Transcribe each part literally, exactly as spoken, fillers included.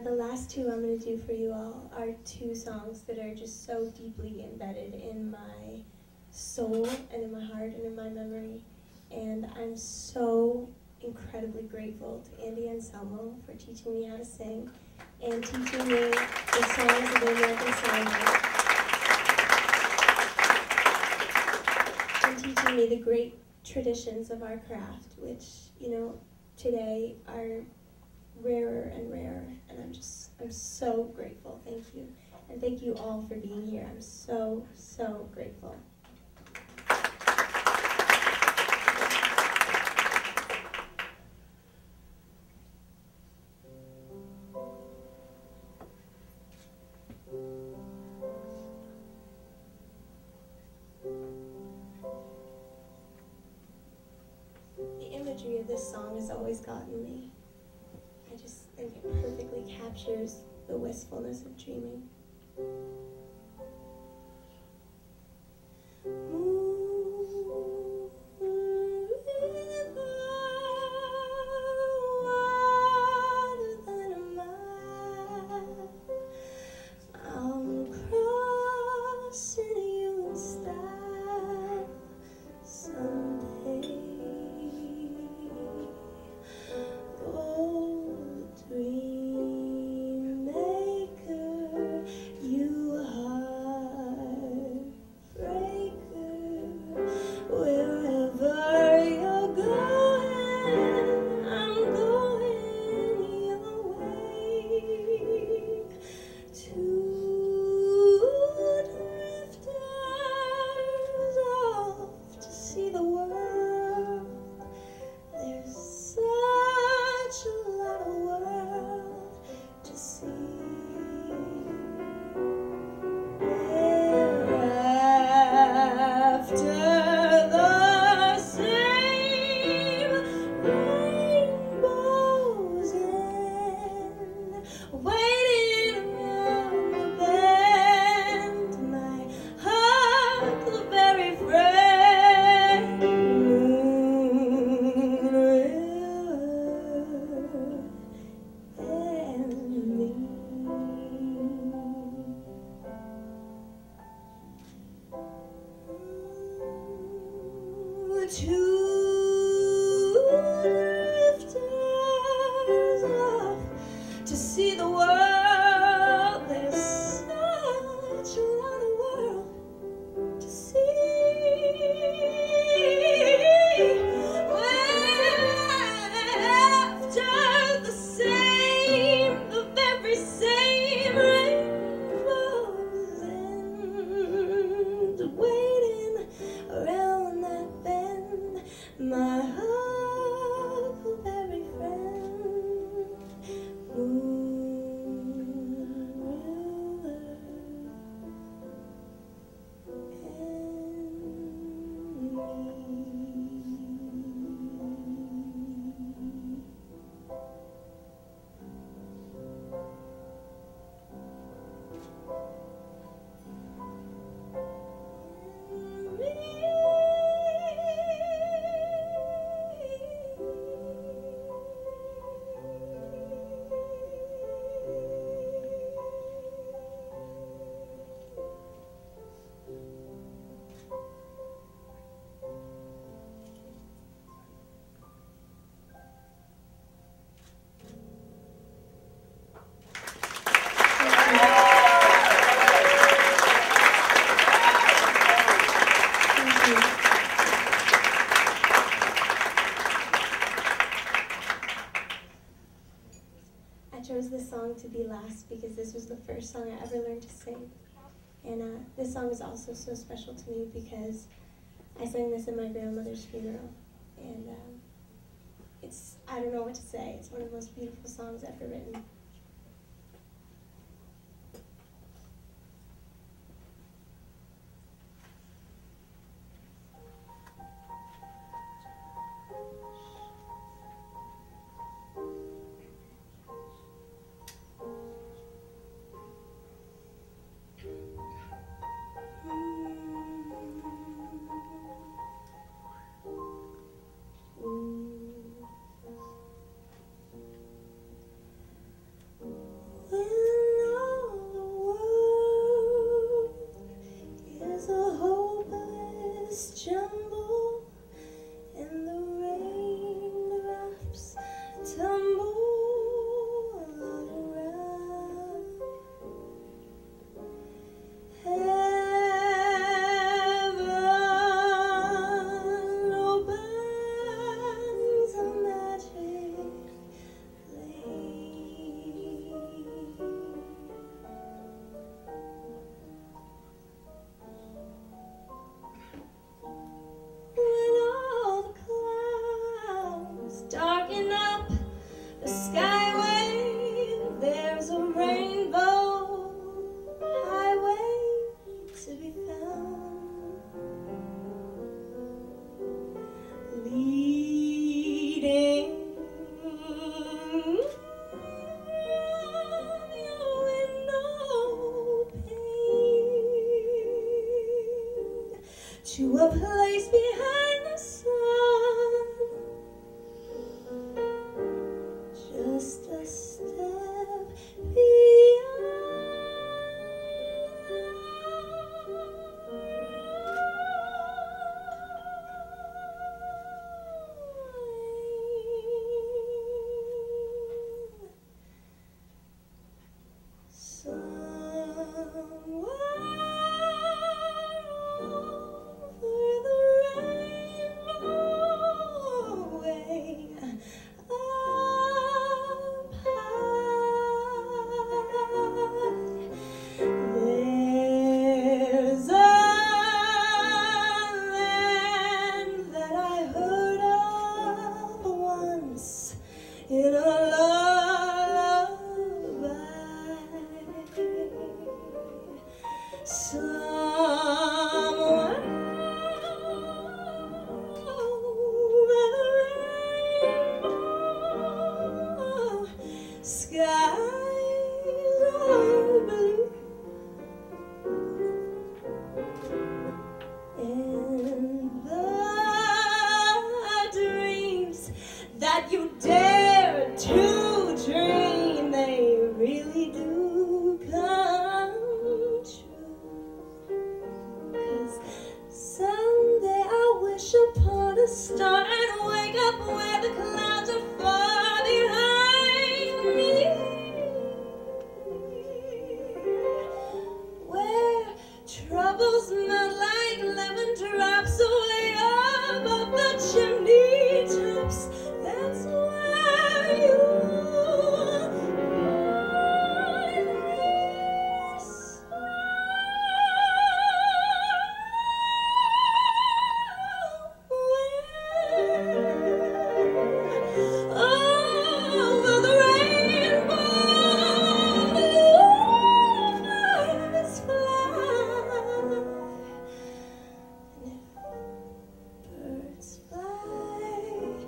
the last two I'm going to do for you all are two songs that are just so deeply embedded in my soul and in my heart and in my memory. And I'm so incredibly grateful to Andy and Selmo for teaching me how to sing and teaching me the songs of the American Songbook and teaching me the great traditions of our craft, which, you know, today are rarer and rarer, and I'm just, I'm so grateful. Thank you. And thank you all for being here. I'm so, so grateful. The imagery of this song has always gotten me. I just think it perfectly captures the wistfulness of dreaming. This song to be last because this was the first song I ever learned to sing. And uh, this song is also so special to me because I sang this at my grandmother's funeral. And um, it's, I don't know what to say, it's one of the most beautiful songs ever written. to a place behind the sun, just a step beyond. In a lullaby, somewhere over the rainbow, skies are blue, and the dreams that you dare to dream, they really do come true. 'Cause someday I'll wish upon a star and wake up where the clouds are far behind me, where troubles melt like lemon drops away above the chimney tops. That's where you over the rainbow, bluebirds fly. And if birds fly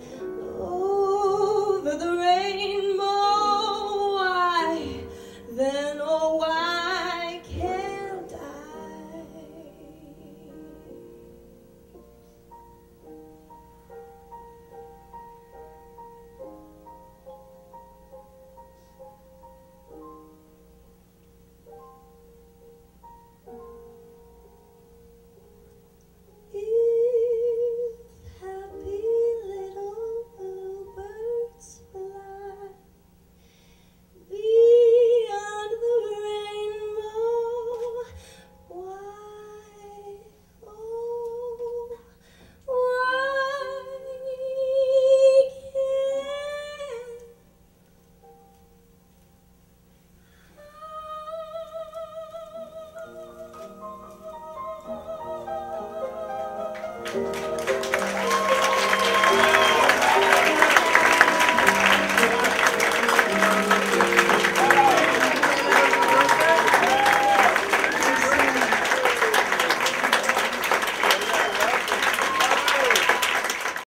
over the rainbow, why then, oh, why can't I? If happy little bluebirds fly beyond the rainbow, why, oh, why can't I?